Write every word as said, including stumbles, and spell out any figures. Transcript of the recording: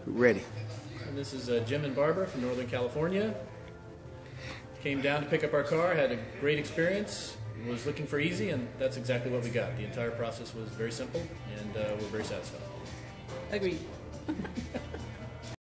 Ready. And this is uh, Jim and Barbara from Northern California. Came down to pick up our car, had a great experience, was looking for easy, and that's exactly what we got. The entire process was very simple, and uh, we're very satisfied. Agreed.